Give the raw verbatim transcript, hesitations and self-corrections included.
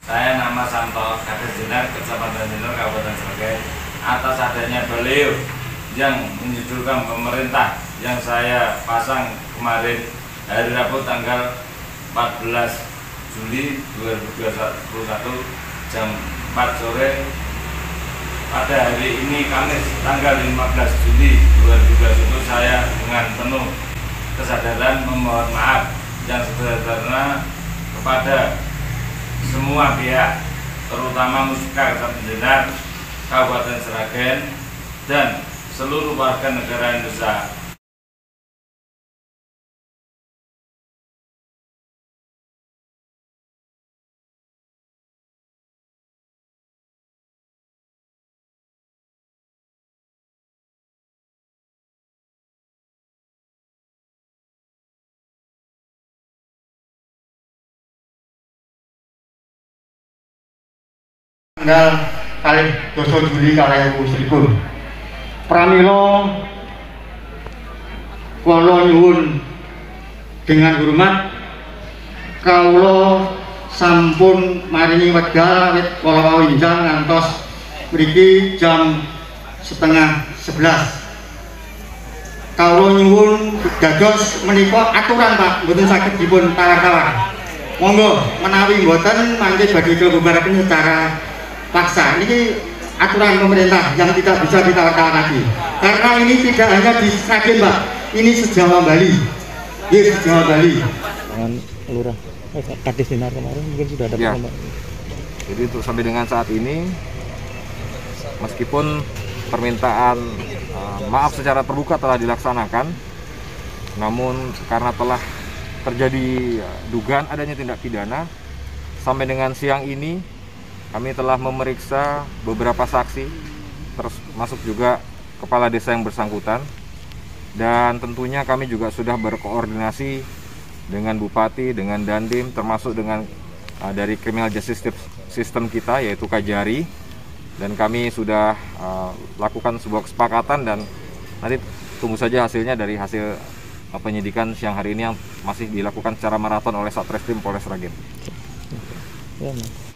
Saya nama Santo, Kades Dinar, Kecamatan Dinar, Kabupaten Sragen. Atas adanya beliau yang menyudulkan pemerintah yang saya pasang kemarin hari Rabu tanggal empat belas Juli dua ribu dua puluh satu jam empat sore. Pada hari ini Kamis tanggal lima belas Juli dua ribu dua puluh satu saya dengan penuh kesadaran memohon maaf yang sebesar-besarnya kepada semua pihak, terutama Muska Kecamatan Dinar, Kabupaten Sragen, dan seluruh warga negara Indonesia. Tanggal kalih dasa Juli kalih ewu selikur. Pramila kula nyuwun dengan hormat kawula sampun maringi wekdal awit kala wawinjang ngantos mriki jam setengah sebelas. Kawula nyuwun dados menika aturan Pak, mboten saged dipun tawar-tawar. Monggo menawi mboten mangke badhe dilebaraken secara paksa. Ini aturan pemerintah yang tidak bisa ditawar-tawar lagi. Karena ini tidak hanya di Sragen, Pak. Ini sejawa Bali. Iya, sejawa Bali. Dengan lurah Kades Dinar kemarin mungkin sudah ada ya. Pak. Jadi untuk sampai dengan saat ini, meskipun permintaan uh, maaf secara terbuka telah dilaksanakan, namun karena telah terjadi uh, dugaan adanya tindak pidana, sampai dengan siang ini kami telah memeriksa beberapa saksi, termasuk juga kepala desa yang bersangkutan, dan tentunya kami juga sudah berkoordinasi dengan Bupati, dengan Dandim, termasuk dengan uh, dari Criminal Justice System kita yaitu Kajari, dan kami sudah uh, lakukan sebuah kesepakatan dan nanti tunggu saja hasilnya dari hasil uh, penyidikan siang hari ini yang masih dilakukan secara maraton oleh Satreskrim Polres Sragen. Ya,